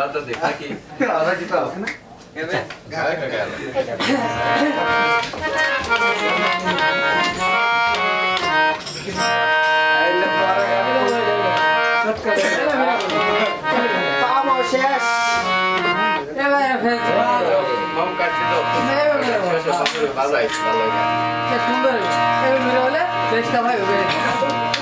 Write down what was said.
তো দেখা কি আলাদা কিতা আছে না এবে গায় গায় আইলে পরে Vamos, শেষ এবারে ফেল মাম কাটছি তো ভালো আইছে ভালো সুন্দর এবার হলে বেশটা ভাই হবে